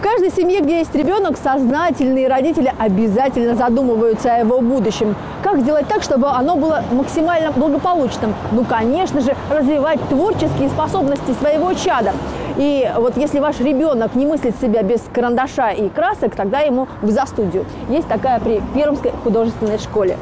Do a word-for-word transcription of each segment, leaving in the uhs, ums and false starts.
В каждой семье, где есть ребенок, сознательные родители обязательно задумываются о его будущем. Как сделать так, чтобы оно было максимально благополучным? Ну, конечно же, развивать творческие способности своего чада. И вот если ваш ребенок не мыслит себя без карандаша и красок, тогда ему в застудию. Есть такая при Пермской художественной школе.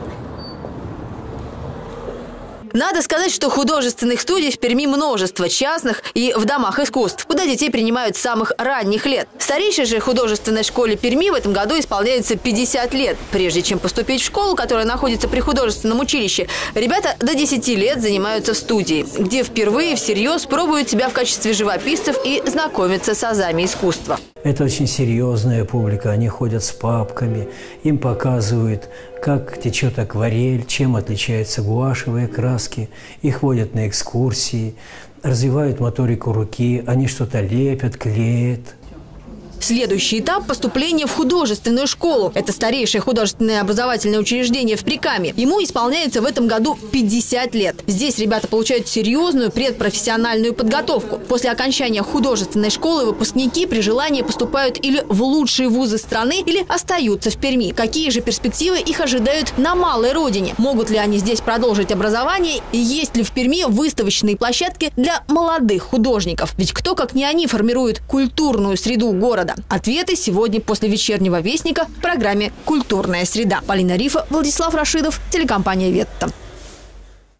Надо сказать, что художественных студий в Перми множество, частных и в домах искусств, куда детей принимают с самых ранних лет. Старейшей же художественной школе Перми в этом году исполняется пятьдесят лет. Прежде чем поступить в школу, которая находится при художественном училище, ребята до десяти лет занимаются в студии, где впервые всерьез пробуют себя в качестве живописцев и знакомятся с азами искусства. Это очень серьезная публика, они ходят с папками, им показывают, как течет акварель, чем отличаются гуашевые краски, их водят на экскурсии, развивают моторику руки, они что-то лепят, клеят. Следующий этап – поступление в художественную школу. Это старейшее художественное образовательное учреждение в Прикамье. Ему исполняется в этом году пятьдесят лет. Здесь ребята получают серьезную предпрофессиональную подготовку. После окончания художественной школы выпускники при желании поступают или в лучшие вузы страны, или остаются в Перми. Какие же перспективы их ожидают на малой родине? Могут ли они здесь продолжить образование? И есть ли в Перми выставочные площадки для молодых художников? Ведь кто, как не они, формирует культурную среду города? Ответы сегодня после вечернего вестника в программе «Культурная среда». Полина Рифа, Владислав Рашидов, телекомпания «Ветта».